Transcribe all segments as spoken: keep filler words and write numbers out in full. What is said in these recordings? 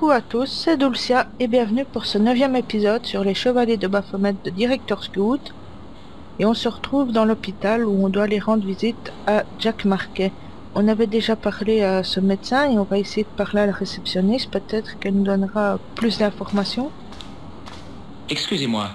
Coucou à tous, c'est Dulcia et bienvenue pour ce neuvième épisode sur les Chevaliers de Baphomet de Director's Guild. Et on se retrouve dans l'hôpital où on doit aller rendre visite à Jack Marquet. On avait déjà parlé à ce médecin et on va essayer de parler à la réceptionniste, peut-être qu'elle nous donnera plus d'informations. Excusez-moi,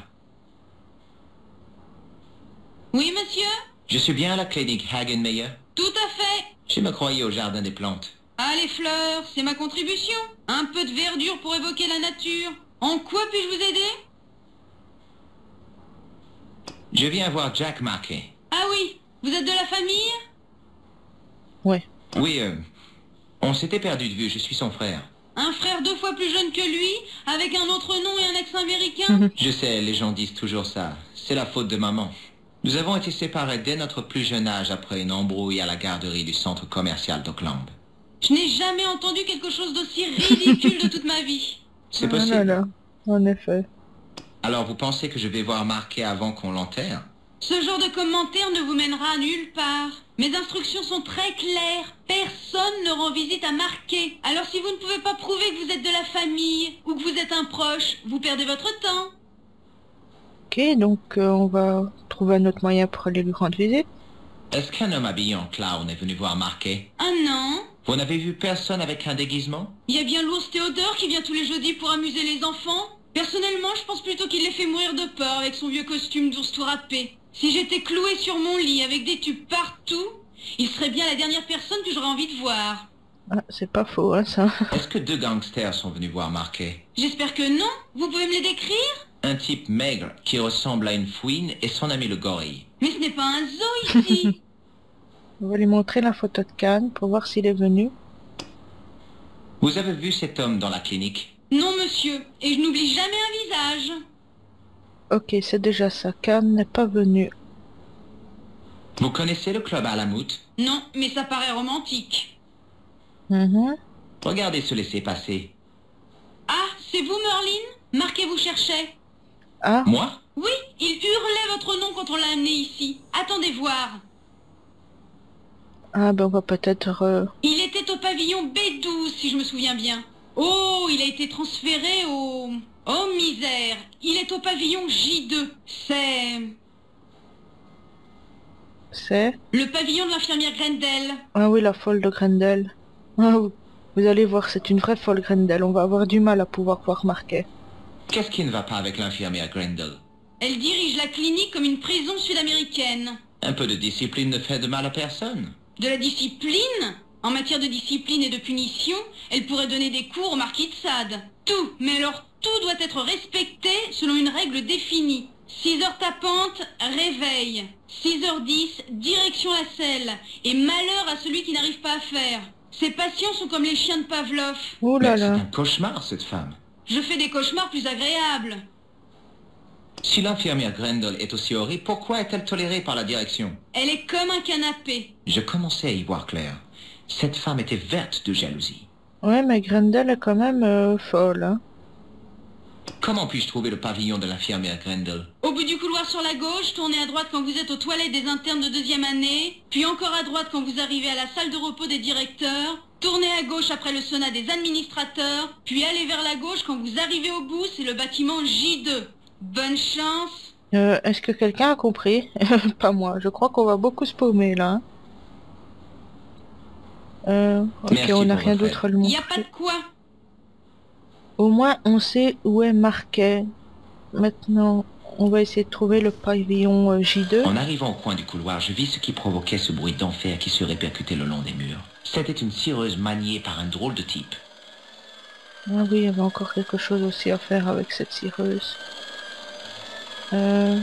Oui, monsieur? je suis bien à la clinique Hagenmeyer. Tout à fait. Je me croyais au jardin des plantes. Ah, les fleurs, c'est ma contribution. Un peu de verdure pour évoquer la nature. En quoi puis-je vous aider? Je viens voir Jack Marquet. Ah oui, vous êtes de la famille? Ouais. Oui, euh, on s'était perdu de vue, je suis son frère. Un frère deux fois plus jeune que lui, avec un autre nom et un accent américain? Je sais, les gens disent toujours ça. C'est la faute de maman. Nous avons été séparés dès notre plus jeune âge après une embrouille à la garderie du centre commercial d'Auckland. Je n'ai jamais entendu quelque chose d'aussi ridicule de toute ma vie. C'est Ah possible. là là, en effet. Alors vous pensez que je vais voir Marquet avant qu'on l'enterre? Ce genre de commentaire ne vous mènera nulle part. Mes instructions sont très claires. Personne ne rend visite à Marquet. Alors si vous ne pouvez pas prouver que vous êtes de la famille ou que vous êtes un proche, vous perdez votre temps. Ok, donc euh, on va trouver un autre moyen pour aller lui rendre visite. Est-ce qu'un homme habillé en clown est venu voir Marquet? Ah non? Vous n'avez vu personne avec un déguisement? Il y a bien l'ours Théodore qui vient tous les jeudis pour amuser les enfants. Personnellement, je pense plutôt qu'il les fait mourir de peur avec son vieux costume d'ours tout râpé. Si j'étais cloué sur mon lit avec des tubes partout, il serait bien la dernière personne que j'aurais envie de voir. Ah, c'est pas faux, hein, ça. Est-ce que deux gangsters sont venus voir Marquet? J'espère que non. Vous pouvez me les décrire? Un type maigre qui ressemble à une fouine et son ami le gorille. Mais ce n'est pas un zoo ici. On va lui montrer la photo de Cannes pour voir s'il est venu. Vous avez vu cet homme dans la clinique? Non, monsieur. Et je n'oublie jamais un visage. Ok, c'est déjà ça, Cannes n'est pas venu. Vous connaissez le club Alamut? Non, mais ça paraît romantique. Mhm. Regardez ce laisser-passer. Ah, c'est vous, Merlin? Marquez vous cherchait. Ah, Moi? Oui, il hurlait votre nom quand on l'a amené ici. Attendez voir. ah ben on va peut-être... euh, Il était au pavillon B douze, si je me souviens bien. Oh, il a été transféré au... Oh, misère. Il est au pavillon J deux. C'est... C'est... le pavillon de l'infirmière Grendel. Ah oui, la folle de Grendel. Ah, oui. Vous allez voir, c'est une vraie folle Grendel. On va avoir du mal à pouvoir voir Marquet. Qu'est-ce qui ne va pas avec l'infirmière Grendel? Elle dirige la clinique comme une prison sud-américaine. Un peu de discipline ne fait de mal à personne. De la discipline? En matière de discipline et de punition, elle pourrait donner des cours au marquis de Sade. Tout, mais alors tout doit être respecté selon une règle définie. six heures tapantes, réveil. six heures dix, direction la selle. Et malheur à celui qui n'arrive pas à faire. Ces patients sont comme les chiens de Pavlov. Oh là Mais c'est là. un cauchemar, cette femme. Je fais des cauchemars plus agréables. Si l'infirmière Grendel est aussi horrible, pourquoi est-elle tolérée par la direction? Elle est comme un canapé. Je commençais à y voir clair. Cette femme était verte de jalousie. Ouais, mais Grendel est quand même euh, folle, hein. Comment puis-je trouver le pavillon de l'infirmière Grendel? Au bout du couloir sur la gauche, tournez à droite quand vous êtes aux toilettes des internes de deuxième année, puis encore à droite quand vous arrivez à la salle de repos des directeurs, tournez à gauche après le sauna des administrateurs, puis allez vers la gauche quand vous arrivez au bout, c'est le bâtiment J deux. Bonne chance. Euh, est-ce que quelqu'un a compris? Pas moi. Je crois qu'on va beaucoup se paumer, là. hein. Euh, ok, Merci on n'a pour rien votre d'autre à lui Il n'y a pas montrer. de quoi. Au moins, on sait où est Marquet. Maintenant, on va essayer de trouver le pavillon euh, J deux. En arrivant au coin du couloir, je vis ce qui provoquait ce bruit d'enfer qui se répercutait le long des murs. C'était une cireuse maniée par un drôle de type. Ah oui, il y avait encore quelque chose aussi à faire avec cette cireuse. Euh...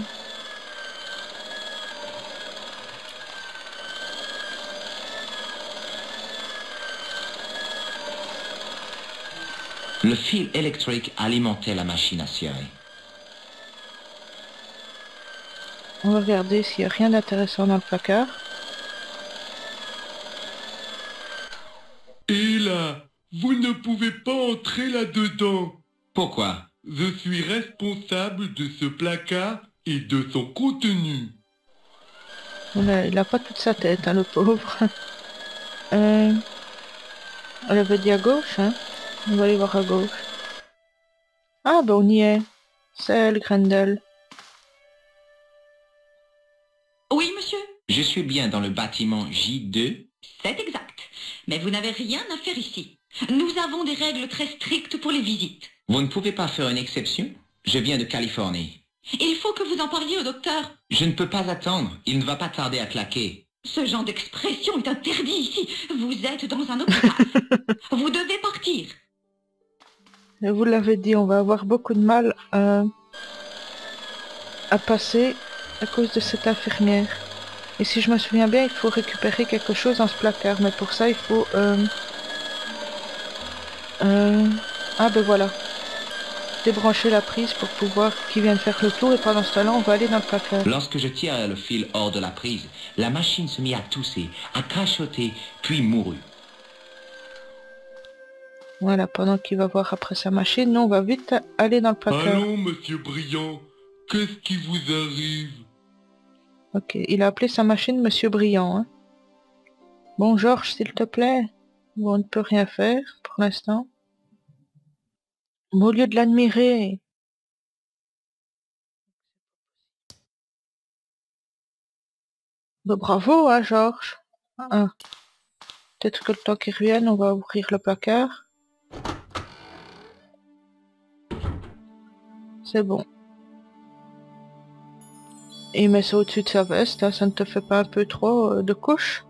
Le fil électrique alimentait la machine à cirer. On va regarder s'il n'y a rien d'intéressant dans le placard. Et là, vous ne pouvez pas entrer là-dedans. Pourquoi? Je suis responsable de ce placard et de son contenu. On a- il a pas toute sa tête, hein, le pauvre. euh... On avait dit à gauche, hein. On va aller voir à gauche. Ah ben on y est. C'est elle, Grendel. Oui, monsieur? Je suis bien dans le bâtiment J deux. C'est exact. Mais vous n'avez rien à faire ici. Nous avons des règles très strictes pour les visites. Vous ne pouvez pas faire une exception? Je viens de Californie. Il faut que vous en parliez au docteur. Je ne peux pas attendre. Il ne va pas tarder à claquer. Ce genre d'expression est interdit ici. Vous êtes dans un hôpital. Vous devez partir. Et vous l'avez dit, on va avoir beaucoup de mal à, à passer à cause de cette infirmière. Et si je me souviens bien, il faut récupérer quelque chose dans ce placard. Mais pour ça, il faut... Euh, euh, ah ben voilà. Débrancher la prise pour pouvoir qu'il vienne faire le tour. Et pendant ce temps-là, on va aller dans le placard. Lorsque je tirais le fil hors de la prise, la machine se mit à tousser, à crachoter, puis mourut. Voilà, pendant qu'il va voir après sa machine, nous on va vite aller dans le placard. Allons, monsieur Brillant, qu'est-ce qui vous arrive? Ok, il a appelé sa machine Monsieur Brillant. Hein. Bon, Georges, s'il te plaît. Bon, on ne peut rien faire pour l'instant. Mais au lieu de l'admirer... Bah, bravo, hein, Georges. Ah. Peut-être que le temps qu'il revienne, on va ouvrir le placard. C'est bon. Et il met ça au-dessus de sa veste, hein, ça ne te fait pas un peu trop euh, de couche?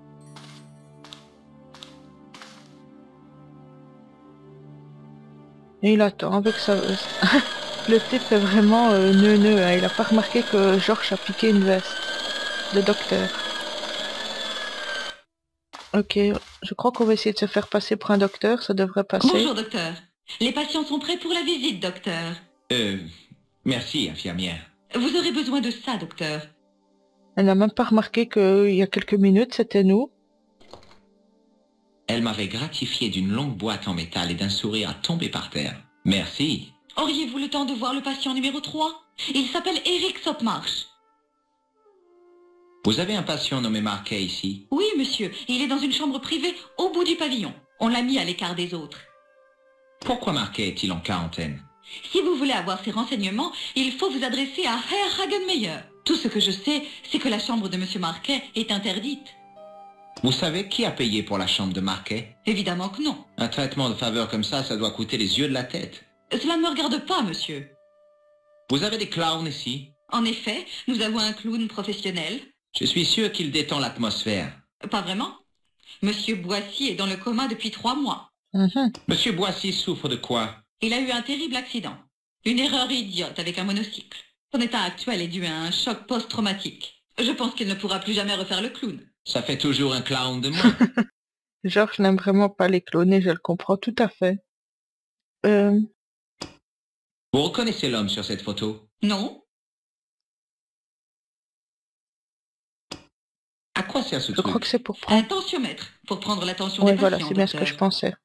Et il attend avec sa veste. Le type est vraiment euh, neuneux, hein. Il a pas remarqué que Georges a piqué une veste de docteur. Ok, je crois qu'on va essayer de se faire passer pour un docteur, ça devrait passer. Bonjour, docteur. Les patients sont prêts pour la visite, docteur. Euh... Merci, infirmière. Vous aurez besoin de ça, docteur. Elle n'a même pas remarqué qu'il y a quelques minutes, c'était nous. Elle m'avait gratifié d'une longue boîte en métal et d'un sourire à tomber par terre. Merci. Auriez-vous le temps de voir le patient numéro trois? Il s'appelle Eric Sopmarch. Vous avez un patient nommé Marquet ici? Oui, monsieur. Il est dans une chambre privée au bout du pavillon. On l'a mis à l'écart des autres. Pourquoi Marquet est-il en quarantaine? Si vous voulez avoir ces renseignements, il faut vous adresser à Herr Hagenmeyer. Tout ce que je sais, c'est que la chambre de monsieur Marquet est interdite. Vous savez qui a payé pour la chambre de Marquet? Évidemment que non. Un traitement de faveur comme ça, ça doit coûter les yeux de la tête. Cela ne me regarde pas, monsieur. Vous avez des clowns ici? En effet, nous avons un clown professionnel. Je suis sûr qu'il détend l'atmosphère. Pas vraiment. Monsieur Boissy est dans le coma depuis trois mois. Mm-hmm. Monsieur Boissy souffre de quoi? Il a eu un terrible accident. Une erreur idiote avec un monocycle. Son état actuel est dû à un choc post-traumatique. Je pense qu'il ne pourra plus jamais refaire le clown. Ça fait toujours un clown de moins. Georges n'aime vraiment pas les clones et je le comprends tout à fait. Euh... Vous reconnaissez l'homme sur cette photo? Non. À quoi sert ce Je truc? crois que c'est pour Un prendre... tensiomètre, pour prendre la tension Ouais, des voilà, patients. c'est bien ce que docteur. je pensais.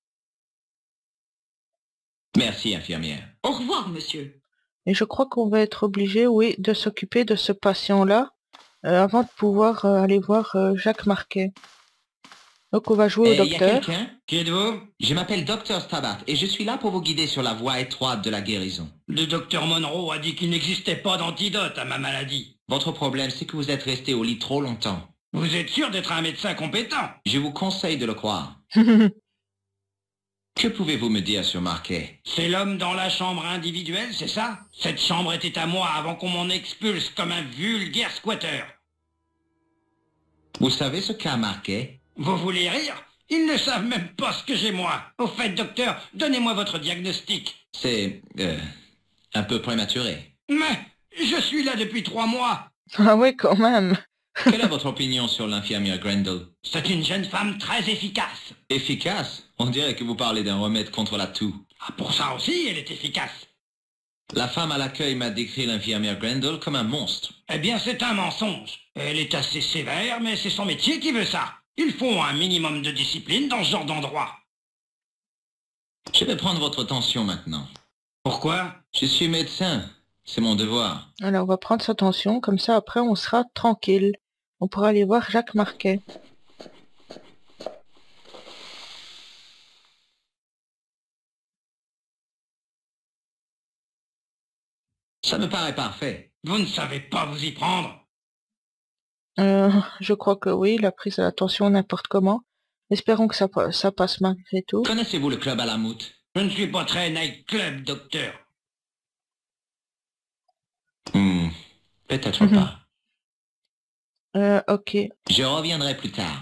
Merci, infirmière. Au revoir, monsieur. Et je crois qu'on va être obligé, oui, de s'occuper de ce patient-là euh, avant de pouvoir euh, aller voir euh, Jacques Marquet. Donc on va jouer Eh, au y a docteur. quelqu'un? Qui êtes-vous? Je m'appelle docteur Stabat et je suis là pour vous guider sur la voie étroite de la guérison. Le docteur Monroe a dit qu'il n'existait pas d'antidote à ma maladie. Votre problème, c'est que vous êtes resté au lit trop longtemps. Vous êtes sûr d'être un médecin compétent? Je vous conseille de le croire. Que pouvez-vous me dire sur Marquet? C'est l'homme dans la chambre individuelle, c'est ça? Cette chambre était à moi avant qu'on m'en expulse comme un vulgaire squatter. Vous savez ce qu'a Marquet? Vous voulez rire? Ils ne savent même pas ce que j'ai moi. Au fait, docteur, donnez-moi votre diagnostic. C'est... Euh, un peu prématuré. Mais je suis là depuis trois mois. Ah oui, quand même. Quelle est votre opinion sur l'infirmière Grendel? C'est une jeune femme très efficace. Efficace? On dirait que vous parlez d'un remède contre la toux. Ah, pour ça aussi, elle est efficace. La femme à l'accueil m'a décrit l'infirmière Grendel comme un monstre. Eh bien, c'est un mensonge. Elle est assez sévère, mais c'est son métier qui veut ça. Il faut un minimum de discipline dans ce genre d'endroit. Je vais prendre votre tension maintenant. Pourquoi? Je suis médecin. C'est mon devoir. Alors on va prendre sa tension, comme ça après on sera tranquille. On pourra aller voir Jacques Marquet. Ça me paraît parfait. Vous ne savez pas vous y prendre. Euh, je crois que oui, la prise à la tension n'importe comment. Espérons que ça, pa- ça passe malgré tout. Connaissez-vous le club à la Moute? Je ne suis pas très nightclub, docteur. Hmm, peut-être Mhm. pas. Euh, ok. Je reviendrai plus tard.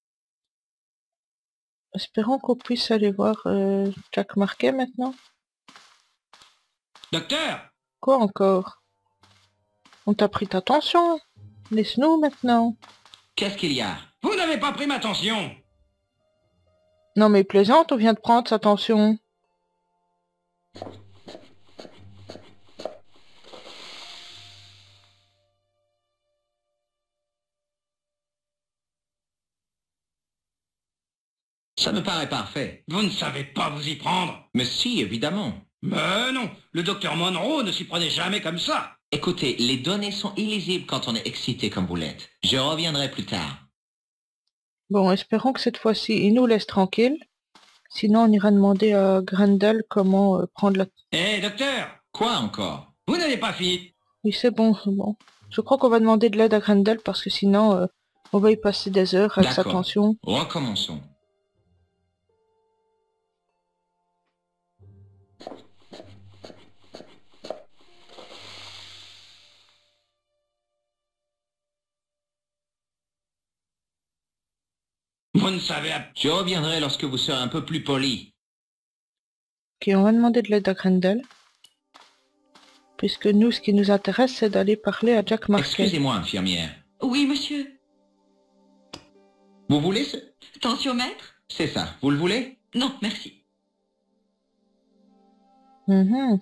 Espérons qu'on puisse aller voir euh, Jack Marquet maintenant. Docteur! Quoi encore? On t'a pris ta tension. Laisse-nous maintenant. Qu'est-ce qu'il y a? Vous n'avez pas pris ma tension. Non mais plaisante, on vient de prendre sa tension. Ça me paraît parfait. Vous ne savez pas vous y prendre. Mais si, évidemment. Mais non, le docteur Monroe ne s'y prenait jamais comme ça. Écoutez, les données sont illisibles quand on est excité comme vous l'êtes. Je reviendrai plus tard. Bon, espérons que cette fois-ci, il nous laisse tranquille. Sinon, on ira demander à Grendel comment euh, prendre la... Eh, docteur! Quoi encore? Vous n'avez pas fini. Oui, c'est bon, c'est bon. Je crois qu'on va demander de l'aide à Grendel parce que sinon, euh, on va y passer des heures avec sa D'accord. tension. Recommençons. Vous ne savez... ab- Je reviendrai lorsque vous serez un peu plus poli. Ok, on va demander de l'aide à Grendel. Puisque nous, ce qui nous intéresse, c'est d'aller parler à Jack Marquet. Excusez-moi, infirmière. Oui, monsieur. Vous voulez ce... Tensiomètre? C'est ça. Vous le voulez? Non, merci. Mhm.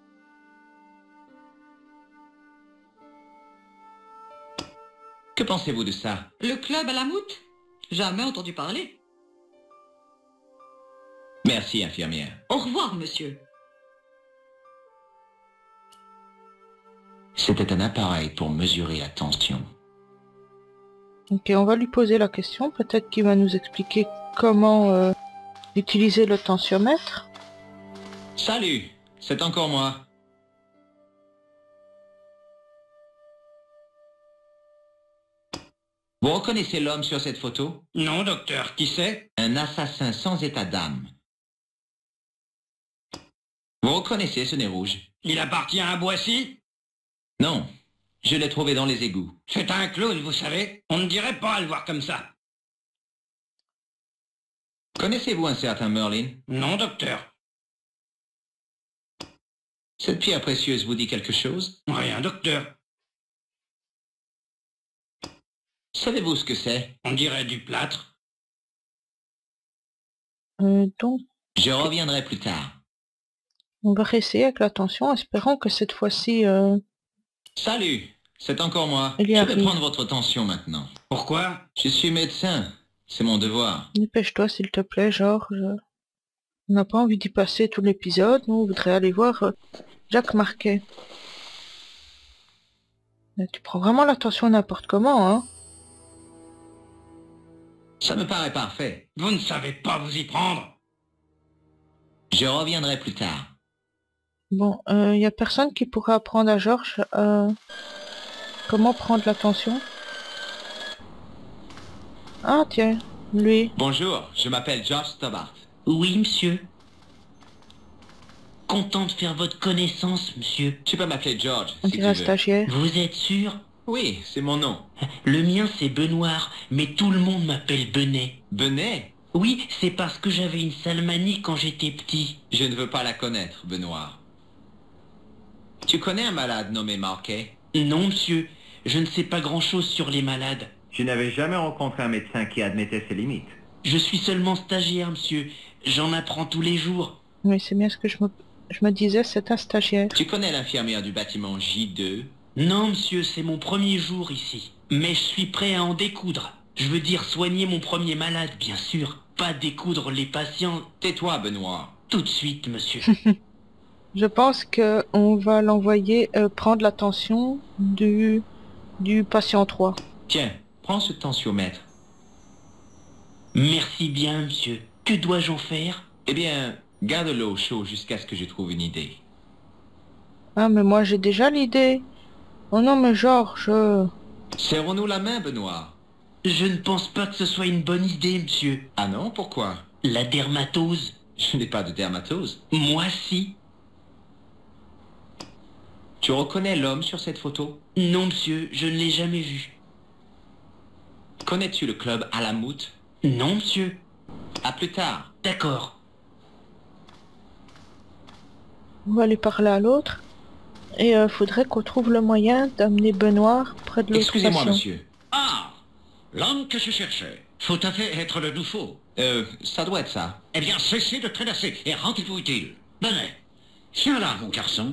Que pensez-vous de ça? Le club à la Moute? Jamais entendu parler. Merci, infirmière. Au revoir, monsieur. C'était un appareil pour mesurer la tension. Ok, on va lui poser la question. Peut-être qu'il va nous expliquer comment euh, utiliser le tensiomètre. Salut, c'est encore moi. Vous reconnaissez l'homme sur cette photo? Non, docteur, qui c'est? Un assassin sans état d'âme. Vous reconnaissez ce nez rouge? Il appartient à Boissy? Non, je l'ai trouvé dans les égouts. C'est un clown, vous savez. On ne dirait pas le voir comme ça. Connaissez-vous un certain Merlin? Non, docteur. Cette pierre précieuse vous dit quelque chose? Rien, docteur. Savez-vous ce que c'est? On dirait du plâtre. Euh, donc, Je reviendrai plus tard. on va réessayer avec la tension. Espérons que cette fois-ci... euh, Salut, c'est encore moi. Il y Je vais arrive. prendre votre tension maintenant. Pourquoi? Je suis médecin, c'est mon devoir. Dépêche-toi, s'il te plaît, Georges. On n'a pas envie d'y passer tout l'épisode. Nous, on voudrait aller voir euh, Jack Marquet. Mais tu prends vraiment la tension n'importe comment, hein? Ça me paraît parfait. Vous ne savez pas vous y prendre. Je reviendrai plus tard. Bon, il euh, y a personne qui pourrait apprendre à Georges euh, comment prendre la tension. Ah, tiens, lui. Bonjour, je m'appelle George Stobart. Oui, monsieur. Content de faire votre connaissance, monsieur. Tu peux m'appeler George, On si tu dirait un veux. stagiaire. Vous êtes sûr? Oui, c'est mon nom. Le mien, c'est Benoît, mais tout le monde m'appelle Benet. Benet? Oui, c'est parce que j'avais une sale manie quand j'étais petit. Je ne veux pas la connaître, Benoît. Tu connais un malade nommé Marquet? Non, monsieur, je ne sais pas grand-chose sur les malades. Je n'avais jamais rencontré un médecin qui admettait ses limites. Je suis seulement stagiaire, monsieur. J'en apprends tous les jours. Oui, c'est bien ce que je me, je me disais, c'est un stagiaire. Tu connais l'infirmière du bâtiment J deux? Non, monsieur, c'est mon premier jour ici. Mais je suis prêt à en découdre. Je veux dire soigner mon premier malade, bien sûr. Pas découdre les patients. Tais-toi, Benoît. Tout de suite, monsieur. Je pense que on va l'envoyer euh, prendre la tension du, du patient trois. Tiens, prends ce tensiomètre. Merci bien, monsieur. Que dois-je en faire? Eh bien, garde-le au chaud jusqu'à ce que je trouve une idée. Ah, mais moi j'ai déjà l'idée. Oh non, mais Georges... euh, Serrons-nous la main, Benoît. Je ne pense pas que ce soit une bonne idée, monsieur. Ah non, pourquoi? La dermatose. Je n'ai pas de dermatose. Moi, si. Tu reconnais l'homme sur cette photo? Non, monsieur, je ne l'ai jamais vu. Connais-tu le club à la Moute? Non, monsieur. À plus tard. D'accord. On va aller parler à l'autre. Et euh, faudrait qu'on trouve le moyen d'amener Benoît près de l'autre Excusez-moi, patient. monsieur. Ah, l'homme que je cherchais. Faut à fait être le nouveau. Euh, ça doit être ça. Eh bien, cessez de traînasser et rendez-vous utile. Venez. Tiens là, mon garçon.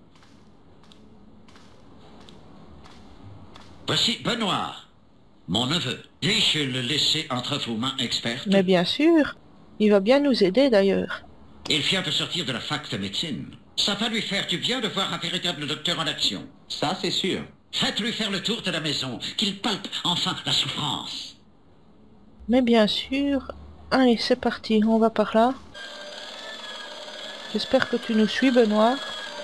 Voici Benoît, mon neveu. Puis-je le laisser entre vos mains expertes? Mais bien sûr. Il va bien nous aider d'ailleurs. Il vient de sortir de la fac de médecine. Ça va lui faire du bien de voir un véritable docteur en action. Ça, c'est sûr. Faites-lui faire le tour de la maison, qu'il palpe enfin la souffrance. Mais bien sûr. Allez, c'est parti. On va par là. J'espère que tu nous suis, Benoît.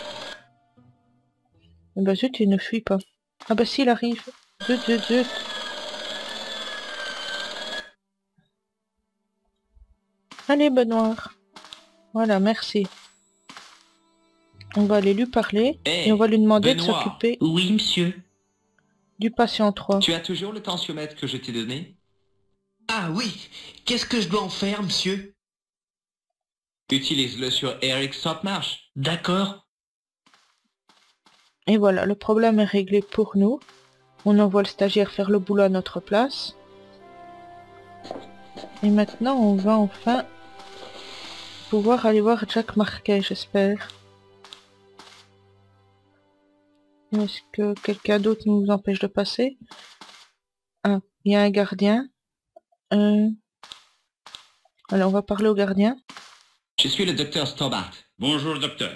Eh ben zut, il ne fuit pas. Ah bah s'il arrive. Zut, zut, zut. Allez, Benoît. Voilà, merci. On va aller lui parler Hey, et on va lui demander Benoît. de s'occuper Oui, monsieur. du patient trois. Tu as toujours le tensiomètre que je t'ai donné? Ah oui. Qu'est-ce que je dois en faire, monsieur? Utilise-le sur Eric Stopmarsh. D'accord. Et voilà, le problème est réglé pour nous. On envoie le stagiaire faire le boulot à notre place. Et maintenant, on va enfin pouvoir aller voir Jack Marquet, j'espère. Est-ce que quelqu'un d'autre nous empêche de passer? Ah, il y a un gardien. Euh... Alors, on va parler au gardien. Je suis le docteur Stobart. Bonjour, docteur.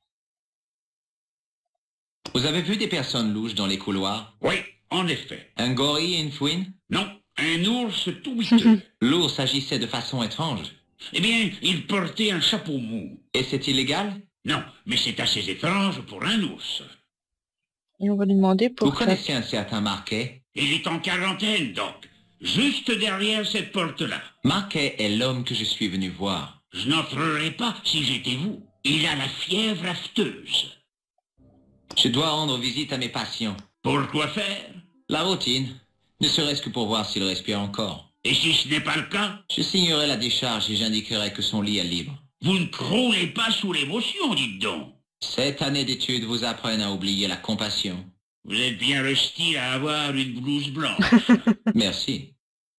Vous avez vu des personnes louches dans les couloirs? Oui, en effet. Un gorille et une fouine? Non, un ours tout miteux. L'ours agissait de façon étrange. Eh bien, il portait un chapeau mou. Et c'est illégal? Non, mais c'est assez étrange pour un ours. Et on va lui demander Vous pour Jack. connaissez un certain Marquet? Il est en quarantaine, donc. Juste derrière cette porte-là. Marquet est l'homme que je suis venu voir. Je n'entrerai pas si j'étais vous. Il a la fièvre afteuse. Je dois rendre visite à mes patients. Pour quoi faire? La routine. Ne serait-ce que pour voir s'il respire encore. Et si ce n'est pas le cas? Je signerai la décharge et j'indiquerai que son lit est libre. Vous ne croulez pas sous l'émotion, dites donc. Cette année d'études vous apprenne à oublier la compassion. Vous êtes bien le style à avoir une blouse blanche. Merci.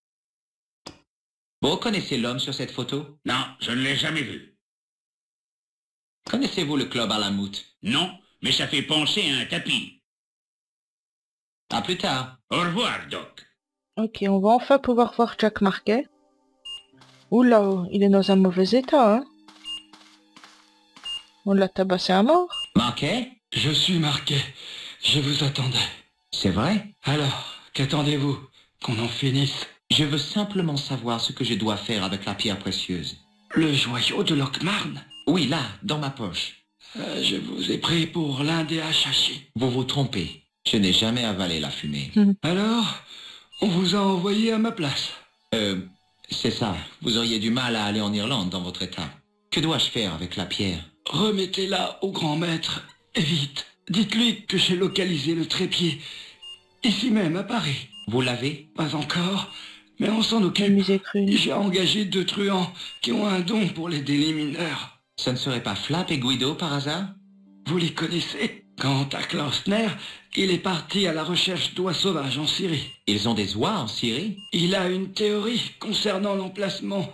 Vous reconnaissez l'homme sur cette photo? Non, je ne l'ai jamais vu. Connaissez-vous le club à la Moute? Non, mais ça fait penser à un tapis. À plus tard. Au revoir, Doc. Ok, on va enfin pouvoir voir Jack Marquet. Oula, il est dans un mauvais état, hein. On l'a tabassé à mort. Marquet? Je suis Marquet. Je vous attendais. C'est vrai? Alors, qu'attendez-vous? Qu'on en finisse? Je veux simplement savoir ce que je dois faire avec la pierre précieuse. Le joyau de Lockmarn? Oui, là, dans ma poche. Euh, je vous ai pris pour l'un des hachachis. Vous vous trompez. Je n'ai jamais avalé la fumée. Alors, on vous a envoyé à ma place. Euh, c'est ça. Vous auriez du mal à aller en Irlande dans votre état. Que dois-je faire avec la pierre? Remettez-la au grand maître, et vite. Dites-lui que j'ai localisé le trépied, ici même à Paris. Vous l'avez? Pas encore, mais on s'en Le occupe. musée cru. J'ai engagé deux truands qui ont un don pour les délits mineurs. Ce ne serait pas Flap et Guido par hasard? Vous les connaissez? Quant à Klausner, il est parti à la recherche d'oies sauvages en Syrie. Ils ont des oies en Syrie? Il a une théorie concernant l'emplacement.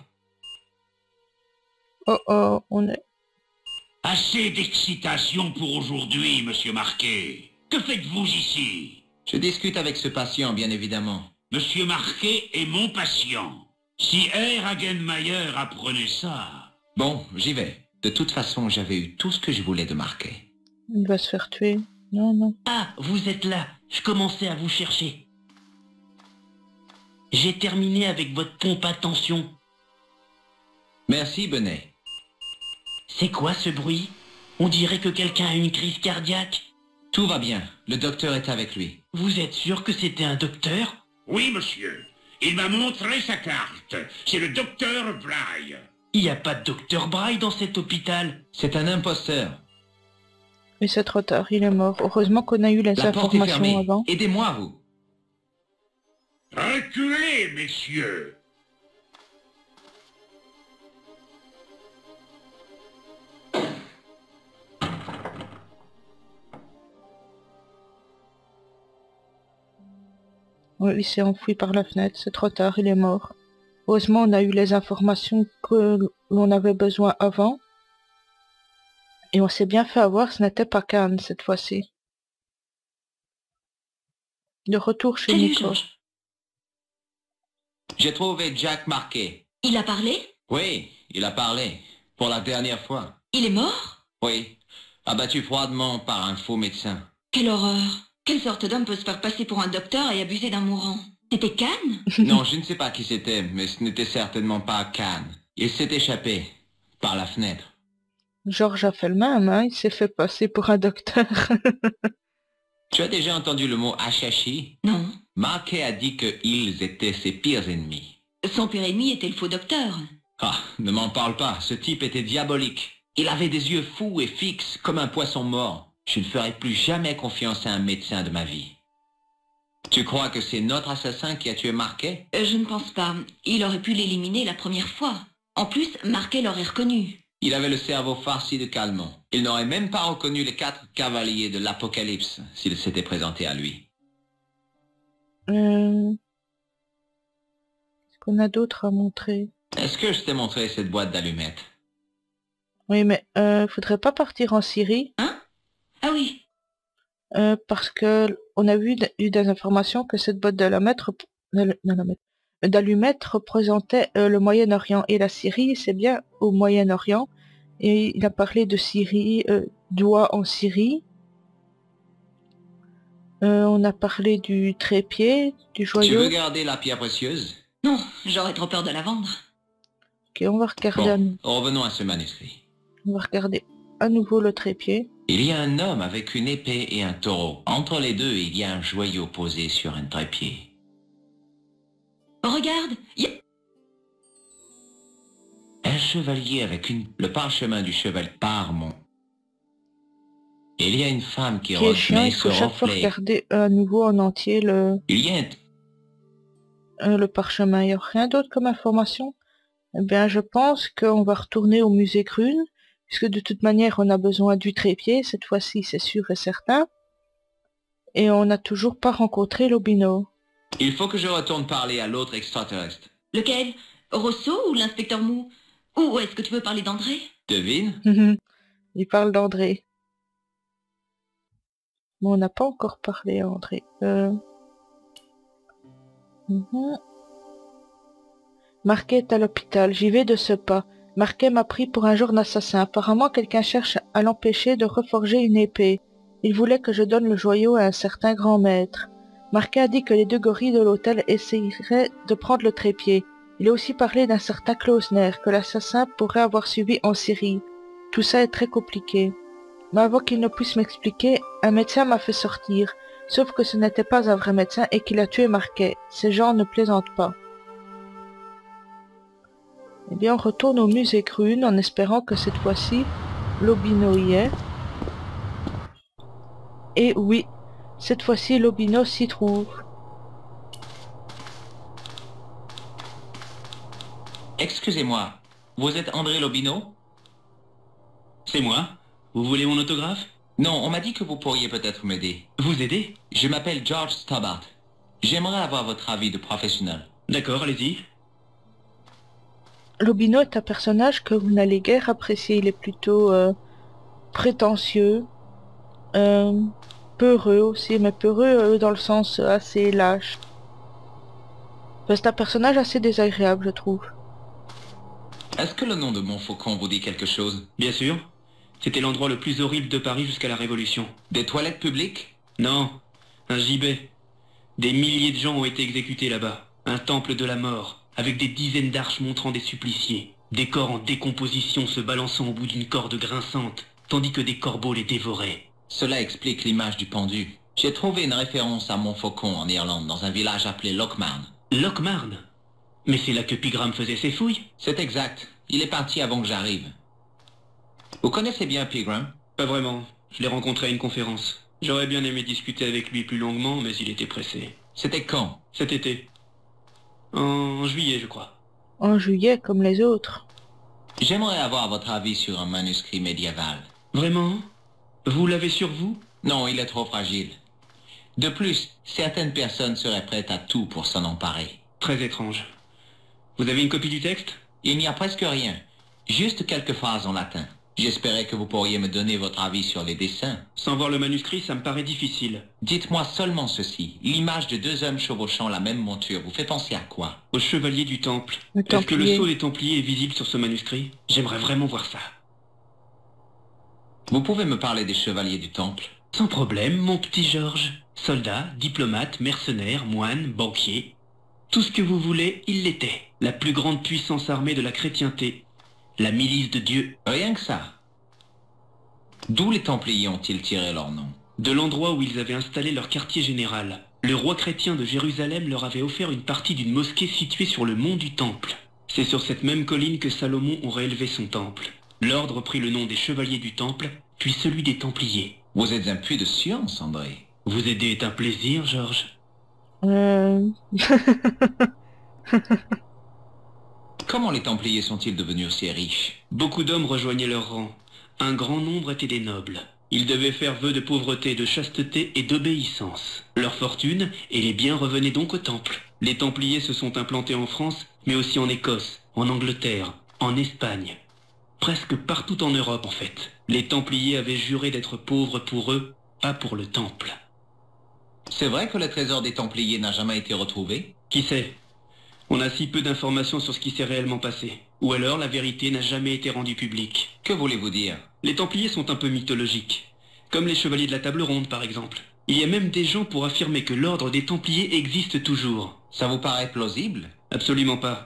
Oh oh, on est... Assez d'excitation pour aujourd'hui, monsieur Marquet. Que faites-vous ici? Je discute avec ce patient, bien évidemment. Monsieur Marquet est mon patient. Si R. Hagenmayer apprenait ça... Bon, j'y vais. De toute façon, j'avais eu tout ce que je voulais de Marquet. Il va se faire tuer. Non, non. Ah, vous êtes là. Je commençais à vous chercher. J'ai terminé avec votre pompe à tension. Merci, Benet. C'est quoi ce bruit? On dirait que quelqu'un a une crise cardiaque. Tout va bien. Le docteur est avec lui. Vous êtes sûr que c'était un docteur? Oui, monsieur. Il m'a montré sa carte. C'est le docteur Bly. Il n'y a pas de docteur Braille dans cet hôpital. C'est un imposteur. Mais c'est trop tard, il est mort. Heureusement qu'on a eu les La porte est informations fermée. avant. Aidez-moi, vous. Reculez, messieurs. Oui, il s'est enfui par la fenêtre, c'est trop tard, il est mort. Heureusement, on a eu les informations que l'on avait besoin avant. Et on s'est bien fait avoir, ce n'était pas Khan cette fois-ci. De retour chez Salut, Nico. Georges. J'ai trouvé Jack Marquet. Il a parlé? Oui, il a parlé. Pour la dernière fois. Il est mort? Oui. Abattu froidement par un faux médecin. Quelle horreur! Quelle sorte d'homme peut se faire passer pour un docteur et abuser d'un mourant? C'était Khan? Non, je ne sais pas qui c'était, mais ce n'était certainement pas Khan. Il s'est échappé. Par la fenêtre. Georges a fait le même, hein, il s'est fait passer pour un docteur. Tu as déjà entendu le mot Achashi? Non. Marquet a dit qu'ils étaient ses pires ennemis. Son pire ennemi était le faux docteur. Ah, ne m'en parle pas, ce type était diabolique. Il avait des yeux fous et fixes comme un poisson mort. Je ne ferai plus jamais confiance à un médecin de ma vie. Tu crois que c'est notre assassin qui a tué Marquet? Euh, Je ne pense pas. Il aurait pu l'éliminer la première fois. En plus, Marquet l'aurait reconnu. Il avait le cerveau farci de Calmont. Il n'aurait même pas reconnu les quatre cavaliers de l'Apocalypse s'il s'était présenté à lui. Euh... Est-ce qu'on a d'autres à montrer? Est-ce que je t'ai montré cette boîte d'allumettes? Oui, mais euh, faudrait pas partir en Syrie, Hein? Ah oui. euh, parce que on a vu eu des informations que cette boîte d'allumettes rep- d'al- d'allumettes d'allumettes représentait euh, le Moyen-Orient, et la Syrie, c'est bien au Moyen-Orient, et il a parlé de Syrie, euh, doigt en Syrie. Euh, on a parlé du trépied, du Tu joyau. veux garder la pierre précieuse? Non, j'aurais trop peur de la vendre. Ok, on va regarder, à, Bon, nou- revenons à ce manuscrit. on va regarder à nouveau le trépied. Il y a un homme avec une épée et un taureau. Entre les deux, il y a un joyau posé sur un trépied. Regarde, il y a... Un chevalier avec une... le parchemin du chevalier Parmont. Il y a une femme qui Ce qui est chiant, remet il ce faut chaque fois reflet. regarder à nouveau en entier le, Il y a un... euh, le parchemin. Il n'y a rien d'autre comme information? Eh bien, je pense qu'on va retourner au musée Grune, puisque de toute manière, on a besoin du trépied, cette fois-ci, c'est sûr et certain. Et on n'a toujours pas rencontré l'Obino. Il faut que je retourne parler à l'autre extraterrestre. Lequel? Rousseau ou l'inspecteur Mou? Ou est-ce que tu veux parler d'André? Devine? Il parle d'André. Mais on n'a pas encore parlé à André. Euh... mhm. Marquet est à l'hôpital, j'y vais de ce pas. Marquet m'a pris pour un genre d'assassin. Apparemment, quelqu'un cherche à l'empêcher de reforger une épée. Il voulait que je donne le joyau à un certain grand maître. Marquet a dit que les deux gorilles de l'hôtel essayeraient de prendre le trépied. Il a aussi parlé d'un certain Klausner, que l'assassin pourrait avoir suivi en Syrie. Tout ça est très compliqué. Mais avant qu'il ne puisse m'expliquer, un médecin m'a fait sortir. Sauf que ce n'était pas un vrai médecin et qu'il a tué Marquet. Ces gens ne plaisantent pas. Eh bien, on retourne au musée Grune en espérant que cette fois-ci, l'Obino y est. Et oui, cette fois-ci, l'Obino s'y trouve. Excusez-moi, vous êtes André Lobino? C'est moi. Vous voulez mon autographe? Non, on m'a dit que vous pourriez peut-être m'aider. Vous aider? Je m'appelle George Stobbart. J'aimerais avoir votre avis de professionnel. D'accord, allez-y. L'Obino est un personnage que vous n'allez guère apprécier. Il est plutôt euh, prétentieux, euh, peureux aussi, mais peureux euh, dans le sens euh, assez lâche. Enfin, c'est un personnage assez désagréable, je trouve. Est-ce que le nom de Montfaucon vous dit quelque chose? Bien sûr. C'était l'endroit le plus horrible de Paris jusqu'à la Révolution. Des toilettes publiques? Non, un gibet. Des milliers de gens ont été exécutés là-bas. Un temple de la mort, avec des dizaines d'arches montrant des suppliciés. Des corps en décomposition se balançant au bout d'une corde grinçante. tandis que des corbeaux les dévoraient. Cela explique l'image du pendu. J'ai trouvé une référence à Montfaucon en Irlande, dans un village appelé Lochmarn. Lochmarn? Mais c'est là que Pigram faisait ses fouilles? C'est exact. Il est parti avant que j'arrive. Vous connaissez bien Pigram? Pas vraiment. Je l'ai rencontré à une conférence. J'aurais bien aimé discuter avec lui plus longuement, mais il était pressé. C'était quand? Cet été. En juillet, je crois. En juillet, comme les autres. J'aimerais avoir votre avis sur un manuscrit médiéval. Vraiment? Vous l'avez sur vous? Non, il est trop fragile. De plus, certaines personnes seraient prêtes à tout pour s'en emparer. Très étrange. Vous avez une copie du texte? Il n'y a presque rien. Juste quelques phrases en latin. J'espérais que vous pourriez me donner votre avis sur les dessins. Sans voir le manuscrit, ça me paraît difficile. Dites-moi seulement ceci. L'image de deux hommes chevauchant la même monture vous fait penser à quoi? Au chevalier du Temple. Le Est-ce que le Templier. sceau des Templiers est visible sur ce manuscrit? J'aimerais vraiment voir ça. Vous pouvez me parler des chevaliers du Temple? Sans problème, mon petit Georges. Soldat, diplomate, mercenaire, moine, banquier. Tout ce que vous voulez, il l'était. La plus grande puissance armée de la chrétienté. La milice de Dieu. Rien que ça. D'où les Templiers ont-ils tiré leur nom? De l'endroit où ils avaient installé leur quartier général. Le roi chrétien de Jérusalem leur avait offert une partie d'une mosquée située sur le mont du Temple. C'est sur cette même colline que Salomon aurait élevé son temple. L'ordre prit le nom des chevaliers du Temple, puis celui des Templiers. Vous êtes un puits de science, André. Vous aider est un plaisir, Georges. Euh... Comment les Templiers sont-ils devenus si riches? Beaucoup d'hommes rejoignaient leur rang. Un grand nombre étaient des nobles. Ils devaient faire vœu de pauvreté, de chasteté et d'obéissance. Leur fortune et les biens revenaient donc au temple. Les Templiers se sont implantés en France, mais aussi en Écosse, en Angleterre, en Espagne. Presque partout en Europe, en fait. Les Templiers avaient juré d'être pauvres pour eux, pas pour le temple. C'est vrai que le trésor des Templiers n'a jamais été retrouvé? Qui sait? On a si peu d'informations sur ce qui s'est réellement passé. Ou alors la vérité n'a jamais été rendue publique. Que voulez-vous dire? Les Templiers sont un peu mythologiques. Comme les Chevaliers de la Table Ronde, par exemple. Il y a même des gens pour affirmer que l'ordre des Templiers existe toujours. Ça vous paraît plausible? Absolument pas.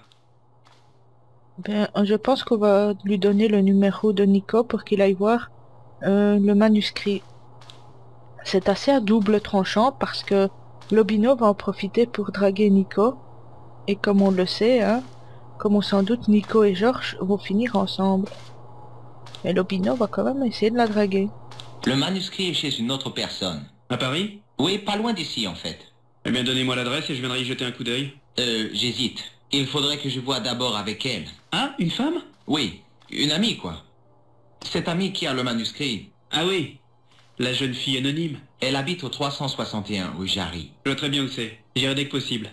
Ben, je pense qu'on va lui donner le numéro de Nico pour qu'il aille voir euh, le manuscrit. C'est assez à double tranchant parce que Lobino va en profiter pour draguer Nico. Et comme on le sait, hein, comme on s'en doute, Nico et Georges vont finir ensemble. Mais Lobino va quand même essayer de la draguer. Le manuscrit est chez une autre personne. À Paris? Oui, pas loin d'ici en fait. Eh bien, donnez-moi l'adresse et je viendrai y jeter un coup d'œil. Euh, j'hésite. Il faudrait que je voie d'abord avec elle. Ah, une femme? Oui, une amie quoi. Cette amie qui a le manuscrit. Ah oui, la jeune fille anonyme. Elle habite au trois cent soixante et un rue Jarry. Je vois très bien où c'est. J'irai dès que possible.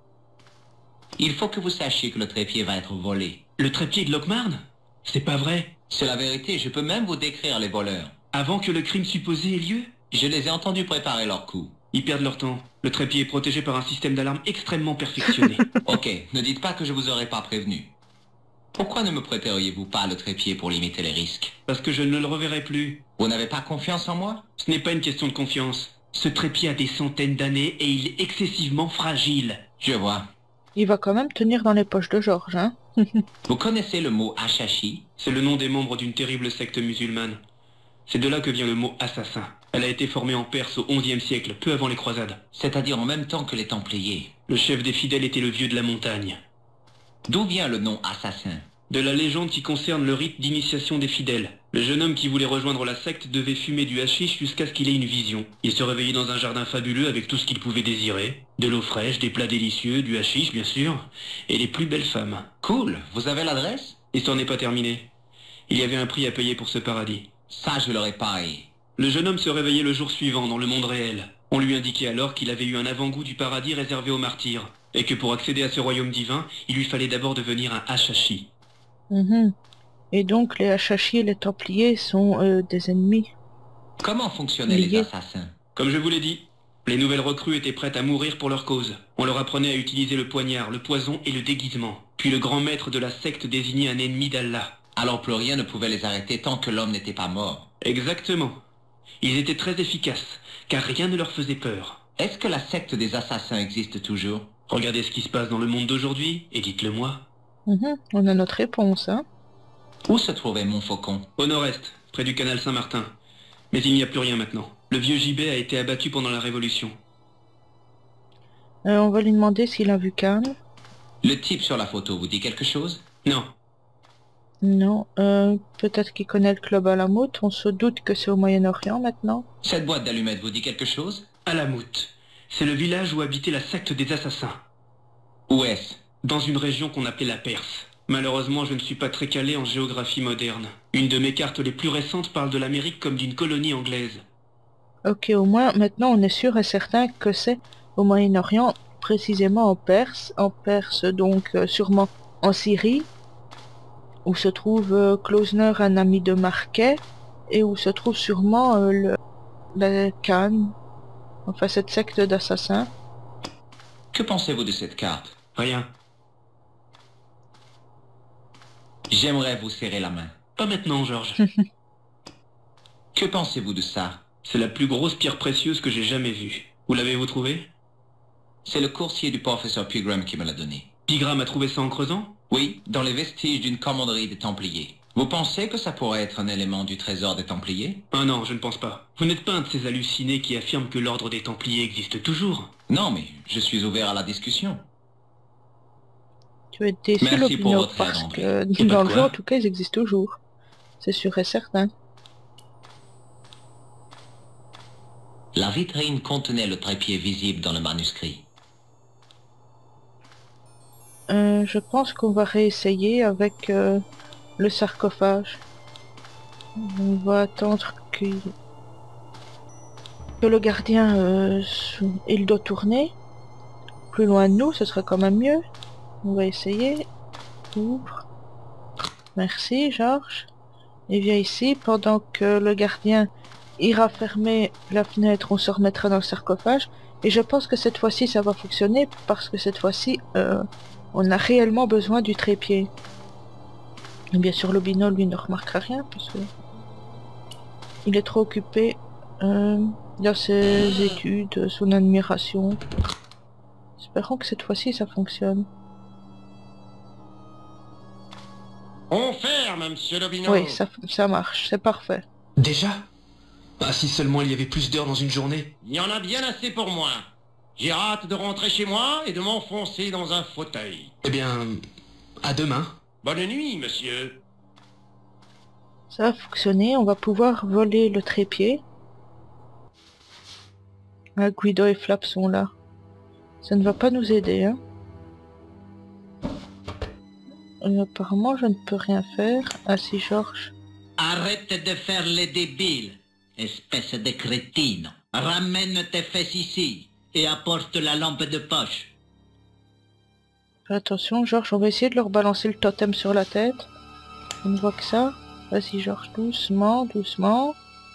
Il faut que vous sachiez que le trépied va être volé. Le trépied de Lochmarn? C'est pas vrai. C'est la vérité, je peux même vous décrire les voleurs. Avant que le crime supposé ait lieu? Je les ai entendus préparer leur coup. Ils perdent leur temps. Le trépied est protégé par un système d'alarme extrêmement perfectionné. Ok, ne dites pas que je vous aurais pas prévenu. Pourquoi ne me prêteriez-vous pas le trépied pour limiter les risques? Parce que je ne le reverrai plus. Vous n'avez pas confiance en moi? Ce n'est pas une question de confiance. Ce trépied a des centaines d'années et il est excessivement fragile. Je vois. Il va quand même tenir dans les poches de Georges, hein. Vous connaissez le mot Achachi? C'est le nom des membres d'une terrible secte musulmane. C'est de là que vient le mot assassin. Elle a été formée en Perse au onzième siècle, peu avant les croisades. C'est-à-dire en même temps que les Templiers. Le chef des fidèles était le vieux de la montagne. D'où vient le nom assassin? De la légende qui concerne le rite d'initiation des fidèles. Le jeune homme qui voulait rejoindre la secte devait fumer du hashish jusqu'à ce qu'il ait une vision. Il se réveillait dans un jardin fabuleux avec tout ce qu'il pouvait désirer. De l'eau fraîche, des plats délicieux, du hashish bien sûr, et les plus belles femmes. Cool, vous avez l'adresse? L'histoire n'est pas terminée. Il y avait un prix à payer pour ce paradis. Ça, je l'aurais parié. Le jeune homme se réveillait le jour suivant dans le monde réel. On lui indiquait alors qu'il avait eu un avant-goût du paradis réservé aux martyrs, et que pour accéder à ce royaume divin, il lui fallait d'abord devenir un Achachi. Mhm. Et donc les Achachi et les Templiers sont euh, des ennemis. Comment fonctionnaient Liés. les assassins? Comme je vous l'ai dit, les nouvelles recrues étaient prêtes à mourir pour leur cause. On leur apprenait à utiliser le poignard, le poison et le déguisement. Puis le grand maître de la secte désignait un ennemi d'Allah. Alors plus rien ne pouvait les arrêter tant que l'homme n'était pas mort. Exactement. Ils étaient très efficaces, car rien ne leur faisait peur. Est-ce que la secte des assassins existe toujours? Regardez ce qui se passe dans le monde d'aujourd'hui, et dites-le moi. Mhm. On a notre réponse, hein. Où se trouvait Montfaucon? Au nord-est, près du canal Saint-Martin. Mais il n'y a plus rien maintenant. Le vieux gibet a été abattu pendant la Révolution. Euh, on va lui demander s'il a vu Cannes. Le type sur la photo vous dit quelque chose? Non. Non, euh, peut-être qu'il connaît le club Alamout. On se doute que c'est au Moyen-Orient maintenant. Cette boîte d'allumettes vous dit quelque chose? Alamout. C'est le village où habitait la secte des assassins. Où est-ce? Dans une région qu'on appelait la Perse. Malheureusement, je ne suis pas très calé en géographie moderne. Une de mes cartes les plus récentes parle de l'Amérique comme d'une colonie anglaise. Ok, au moins maintenant on est sûr et certain que c'est au Moyen-Orient, précisément en Perse. En Perse, donc euh, sûrement en Syrie, où se trouve euh, Klausner, un ami de Marquet, et où se trouve sûrement euh, le, la Cannes, enfin cette secte d'assassins. Que pensez-vous de cette carte? Rien. J'aimerais vous serrer la main. Pas maintenant, Georges. Que pensez-vous de ça? C'est la plus grosse pierre précieuse que j'ai jamais vue. Où l'avez-vous trouvée? C'est le coursier du professeur Pigram qui me l'a donné. Pigram a trouvé ça en creusant? Oui, dans les vestiges d'une commanderie des Templiers. Vous pensez que ça pourrait être un élément du trésor des Templiers? Ah non, je ne pense pas. Vous n'êtes pas un de ces hallucinés qui affirment que l'ordre des Templiers existe toujours. Non, mais je suis ouvert à la discussion. Tu vas être déçu, Merci pour Lobino, votre aide, parce André. que Et dans pas le de jeu, quoi. en tout cas, ils existent toujours. C'est sûr et certain. La vitrine contenait le trépied visible dans le manuscrit. Euh, je pense qu'on va réessayer avec euh, le sarcophage. On va attendre qu'il- que le gardien euh, s- il doit tourner. Plus loin de nous, ce serait quand même mieux. On va essayer. Ouvre. Merci, Georges. Et viens ici, pendant que le gardien ira fermer la fenêtre, on se remettra dans le sarcophage. Et je pense que cette fois-ci, ça va fonctionner, parce que cette fois-ci, euh, on a réellement besoin du trépied. Et bien sûr, Lobino, lui, ne remarquera rien, parce que il est trop occupé euh, dans ses études, son admiration. Espérons que cette fois-ci, ça fonctionne. On ferme, monsieur Lobino. Oui, ça, ça marche, c'est parfait. Déjà? Ah, si seulement il y avait plus d'heures dans une journée. Il y en a bien assez pour moi. J'ai hâte de rentrer chez moi et de m'enfoncer dans un fauteuil. Eh bien, à demain. Bonne nuit, monsieur. Ça va fonctionner, on va pouvoir voler le trépied. Ah, Guido et Flap sont là. Ça ne va pas nous aider, hein. Euh, apparemment, je ne peux rien faire. Ah si, Georges. Arrête de faire les débiles, espèce de crétine. Ramène tes fesses ici et apporte la lampe de poche. Fais attention, Georges, on va essayer de leur balancer le totem sur la tête. On ne voit que ça. Vas-y, Georges, doucement, doucement.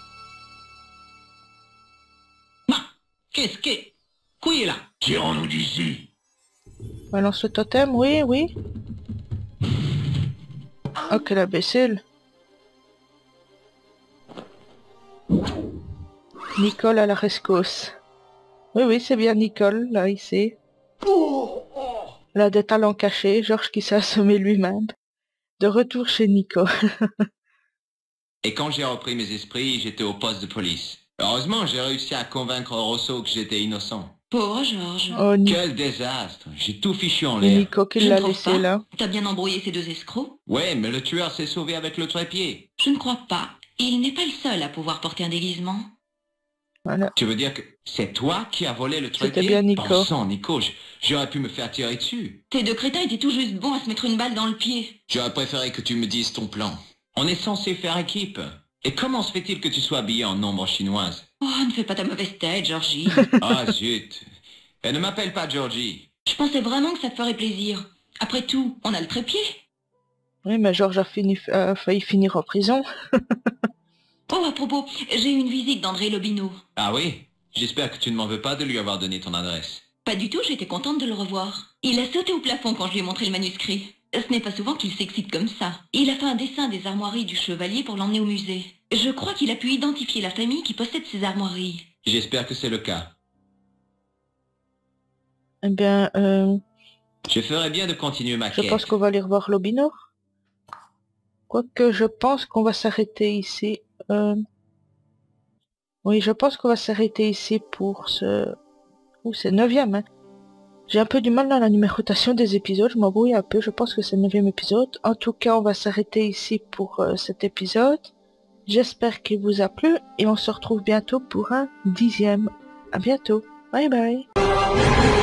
Ma, qu'est-ce que... Qui est là? Tirons-nous d'ici. Balance le totem, oui, oui. Oh, quel imbécile. Nicole à la rescousse. Oui, oui, c'est bien Nicole, là, ici. Elle a des talents cachés, Georges qui s'est assommé lui-même. De retour chez Nico. Et quand j'ai repris mes esprits, j'étais au poste de police. Heureusement, j'ai réussi à convaincre Rosso que j'étais innocent. Pauvre Georges. Oh, Ni- Quel désastre! J'ai tout fichu en c'est l'air. Nico qui Je ne l'a trouve laissé pas. là. T'as bien embrouillé ces deux escrocs? Ouais, mais le tueur s'est sauvé avec le trépied. Je ne crois pas. Il n'est pas le seul à pouvoir porter un déguisement. Voilà. Tu veux dire que c'est toi qui as volé le trépied? C'était bien Nico. Bon sang, Nico, j- j'aurais pu me faire tirer dessus. Tes deux crétins étaient tout juste bons à se mettre une balle dans le pied. J'aurais préféré que tu me dises ton plan. On est censé faire équipe. Et comment se fait-il que tu sois habillé en ombre chinoise? Oh, ne fais pas ta mauvaise tête, Georgie. Ah zut. Elle ne m'appelle pas Georgie. Je pensais vraiment que ça te ferait plaisir. Après tout, on a le trépied. Oui, mais Georges a, fini, a failli finir en prison. Oh, à propos, j'ai eu une visite d'André Lobino. Ah oui? J'espère que tu ne m'en veux pas de lui avoir donné ton adresse. Pas du tout, j'étais contente de le revoir. Il a sauté au plafond quand je lui ai montré le manuscrit. Ce n'est pas souvent qu'il s'excite comme ça. Il a fait un dessin des armoiries du chevalier pour l'emmener au musée. Je crois qu'il a pu identifier la famille qui possède ces armoiries. J'espère que c'est le cas. Eh bien, euh, Je ferais bien de continuer ma je quête. pense qu'on va aller revoir Lobino. Quoique je pense qu'on va s'arrêter ici Euh... Oui, je pense qu'on va s'arrêter ici pour ce... Ouh, c'est neuvième, hein. J'ai un peu du mal dans la numérotation des épisodes, je m'embrouille un peu, je pense que c'est le neuvième épisode. En tout cas, on va s'arrêter ici pour euh, cet épisode. J'espère qu'il vous a plu et on se retrouve bientôt pour un dixième. À bientôt. Bye bye.